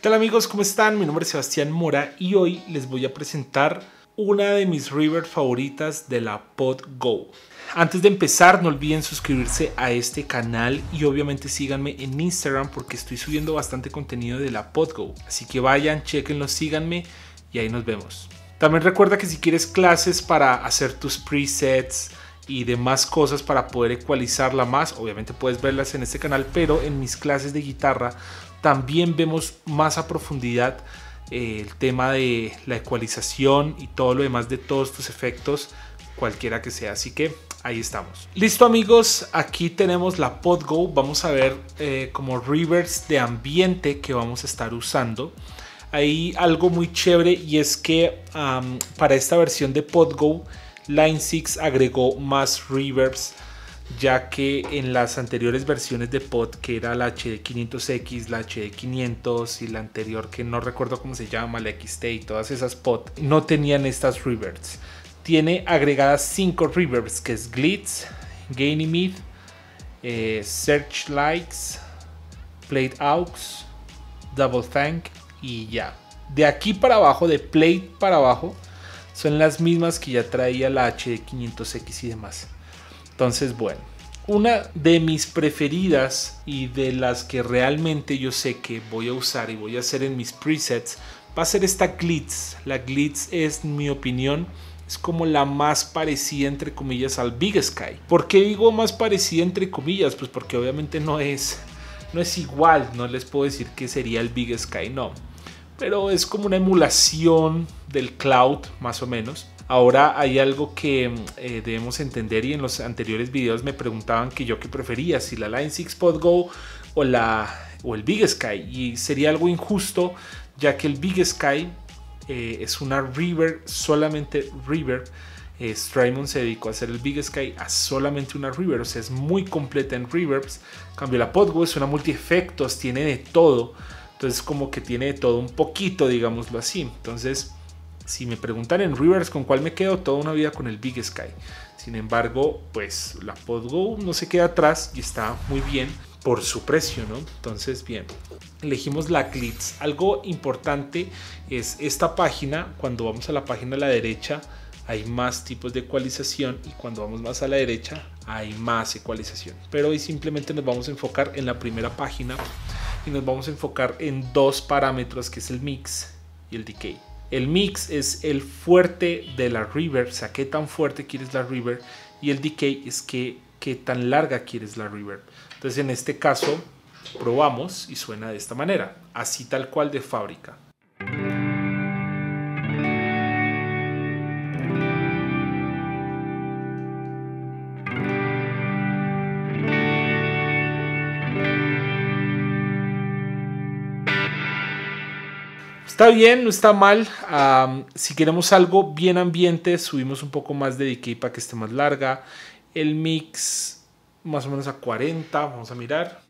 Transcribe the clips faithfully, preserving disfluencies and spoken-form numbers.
tal amigos? ¿Cómo están? Mi nombre es Sebastián Mora y hoy les voy a presentar una de mis reverb favoritas de la PodGo. Antes de empezar, no olviden suscribirse a este canal y obviamente síganme en Instagram porque estoy subiendo bastante contenido de la PodGo. Así que vayan, chequenlo, síganme y ahí nos vemos. También recuerda que si quieres clases para hacer tus presets y demás cosas para poder ecualizarla más, obviamente puedes verlas en este canal, pero en mis clases de guitarra también vemos más a profundidad eh, el tema de la ecualización y todo lo demás de todos tus efectos, cualquiera que sea. Así que ahí estamos. Listo amigos, aquí tenemos la PodGo. Vamos a ver eh, como reverbs de ambiente que vamos a estar usando. Hay algo muy chévere y es que um, para esta versión de PodGo Line six agregó más reverbs, ya que en las anteriores versiones de Pod, que era la H D quinientos X, la H D quinientos y la anterior que no recuerdo cómo se llama, la X T y todas esas Pod, no tenían estas reverbs. Tiene agregadas cinco reverbs, que es Glitz, Gainy Mid, eh, Searchlights, Plate Aux, Double Thank y ya. De aquí para abajo, de Plate para abajo, son las mismas que ya traía la H D quinientos X y demás. Entonces, bueno, una de mis preferidas y de las que realmente yo sé que voy a usar y voy a hacer en mis presets va a ser esta Glitz. La Glitz es, en mi opinión, es como la más parecida entre comillas al Big Sky. ¿Por qué digo más parecida entre comillas? Pues porque obviamente no es, no es igual, no les puedo decir que sería el Big Sky, no. Pero es como una emulación del Cloud, más o menos. Ahora hay algo que eh, debemos entender, y en los anteriores videos me preguntaban que yo qué prefería, si la Line six PodGo o, la, o el Big Sky, y sería algo injusto ya que el Big Sky eh, es una reverb, solamente reverb. eh, Strymon se dedicó a hacer el Big Sky a solamente una reverb, o sea es muy completa en reverbs. En cambio la PodGo es una multi-efectos, tiene de todo, entonces como que tiene de todo un poquito, digámoslo así. Entonces si me preguntan en reverbs con cuál me quedo, toda una vida con el Big Sky. Sin embargo, pues la PodGo no se queda atrás y está muy bien por su precio, ¿no? Entonces, bien, elegimos la Glitz. Algo importante es esta página. Cuando vamos a la página a la derecha, hay más tipos de ecualización, y cuando vamos más a la derecha, hay más ecualización. Pero hoy simplemente nos vamos a enfocar en la primera página y nos vamos a enfocar en dos parámetros, que es el mix y el decay. El mix es el fuerte de la reverb, o sea, qué tan fuerte quieres la reverb, y el decay es que, qué tan larga quieres la reverb. Entonces en este caso probamos y suena de esta manera, así tal cual de fábrica. Está bien, no está mal. Um, si queremos algo bien ambiente, subimos un poco más de decay para que esté más larga. El mix más o menos a cuarenta, vamos a mirar.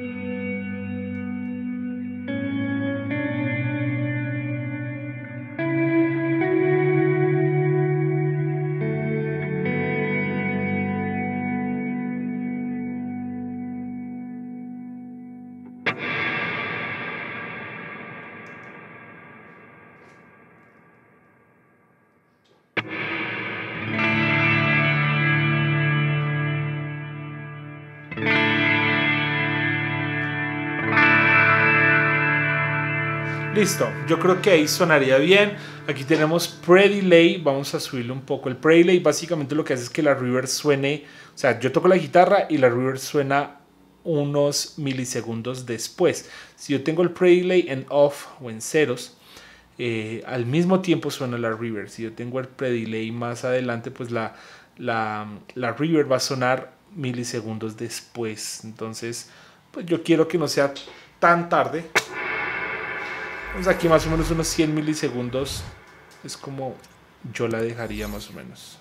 Listo, yo creo que ahí sonaría bien. Aquí tenemos pre-delay, vamos a subirle un poco. El pre-delay básicamente lo que hace es que la reverb suene, o sea, yo toco la guitarra y la reverb suena unos milisegundos después. Si yo tengo el pre-delay en off o en ceros, eh, al mismo tiempo suena la reverb. Si yo tengo el pre-delay más adelante, pues la, la, la reverb va a sonar milisegundos después. Entonces, pues yo quiero que no sea tan tarde. Pues aquí más o menos unos cien milisegundos es como yo la dejaría más o menos.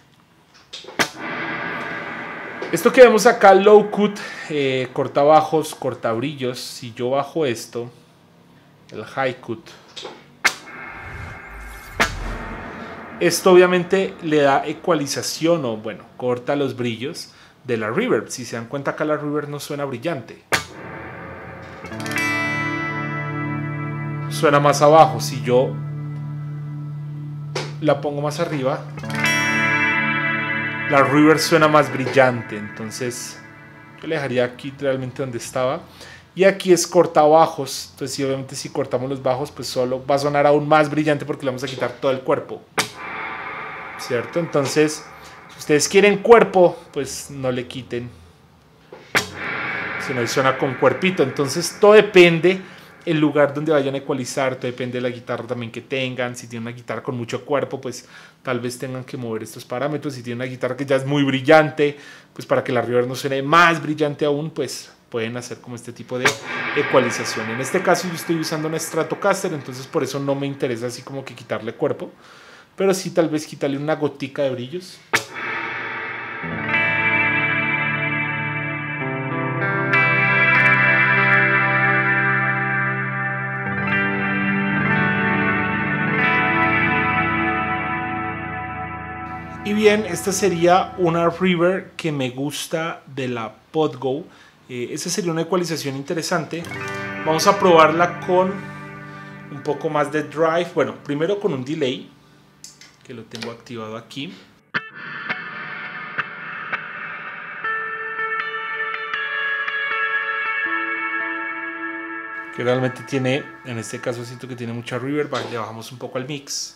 Esto que vemos acá, low cut, eh, corta bajos, corta brillos. Si yo bajo esto, el high cut, esto obviamente le da ecualización, o bueno, corta los brillos de la reverb. Si se dan cuenta, acá la reverb no suena brillante. suena más abajo. Si yo la pongo más arriba, la reverb suena más brillante. Entonces yo le dejaría aquí realmente donde estaba. Y aquí es corta bajos. Entonces sí, obviamente si cortamos los bajos, pues solo va a sonar aún más brillante porque le vamos a quitar todo el cuerpo, ¿cierto? Entonces, si ustedes quieren cuerpo, pues no le quiten, sino ahí suena con cuerpito. Entonces todo depende el lugar donde vayan a ecualizar, todo depende de la guitarra también que tengan. Si tienen una guitarra con mucho cuerpo, pues tal vez tengan que mover estos parámetros. Si tienen una guitarra que ya es muy brillante, pues para que la reverb no suene más brillante aún, pues pueden hacer como este tipo de ecualización. En este caso yo estoy usando una Stratocaster, entonces por eso no me interesa así como que quitarle cuerpo, pero sí tal vez quitarle una gotica de brillos. Y bien, esta sería una reverb que me gusta de la PodGo. Eh, esa sería una ecualización interesante. Vamos a probarla con un poco más de drive. Bueno, primero con un delay, que lo tengo activado aquí. Que realmente tiene, en este caso siento que tiene mucha reverb. Le bajamos un poco al mix.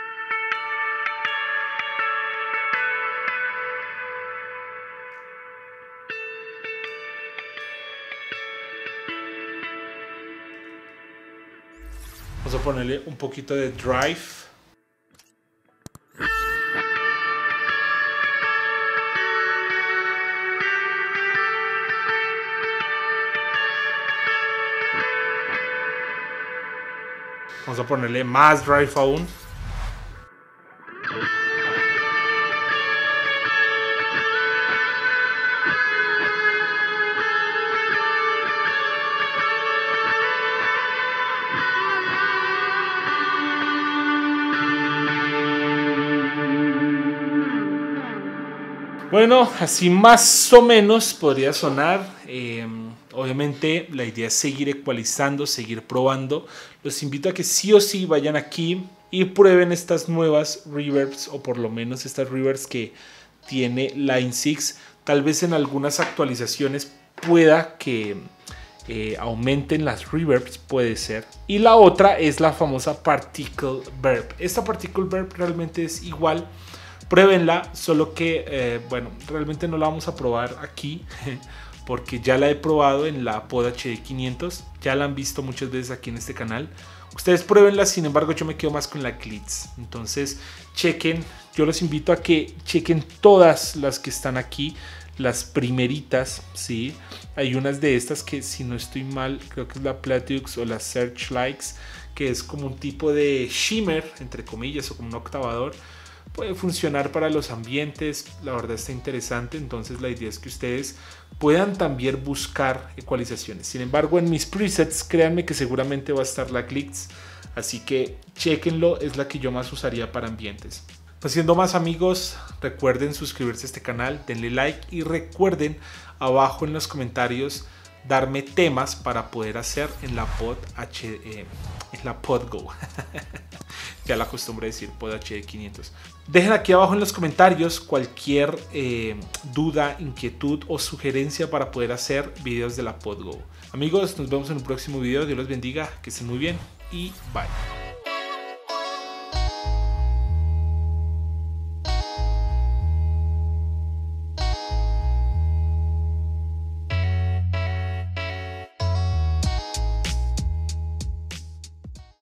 Vamos a ponerle un poquito de drive. Vamos a ponerle más drive aún. Bueno, así más o menos podría sonar. Eh, obviamente la idea es seguir ecualizando, seguir probando. Los invito a que sí o sí vayan aquí y prueben estas nuevas reverbs, o por lo menos estas reverbs que tiene Line six. Tal vez en algunas actualizaciones pueda que eh, aumenten las reverbs, puede ser. Y la otra es la famosa Particle Verb. Esta Particle Verb realmente es igual. Pruébenla, solo que, eh, bueno, realmente no la vamos a probar aquí porque ya la he probado en la Pod H D quinientos, ya la han visto muchas veces aquí en este canal. Ustedes pruébenla, sin embargo yo me quedo más con la Klitz. Entonces chequen, yo los invito a que chequen todas las que están aquí, las primeritas, ¿sí? Hay unas de estas que, si no estoy mal, creo que es la Platux o la Searchlights, que es como un tipo de shimmer, entre comillas, o como un octavador. Puede funcionar para los ambientes, la verdad está interesante. Entonces la idea es que ustedes puedan también buscar ecualizaciones. Sin embargo, en mis presets, créanme que seguramente va a estar la Klitz, así que chequenlo, es la que yo más usaría para ambientes. No siendo más, amigos, recuerden suscribirse a este canal, denle like y recuerden abajo en los comentarios darme temas para poder hacer en la Pod H D, eh, en la PodGo. Ya la acostumbré a decir Pod H D quinientos. Dejen aquí abajo en los comentarios cualquier eh, duda, inquietud o sugerencia para poder hacer videos de la PodGo. Amigos, nos vemos en un próximo video. Dios los bendiga, que estén muy bien y bye.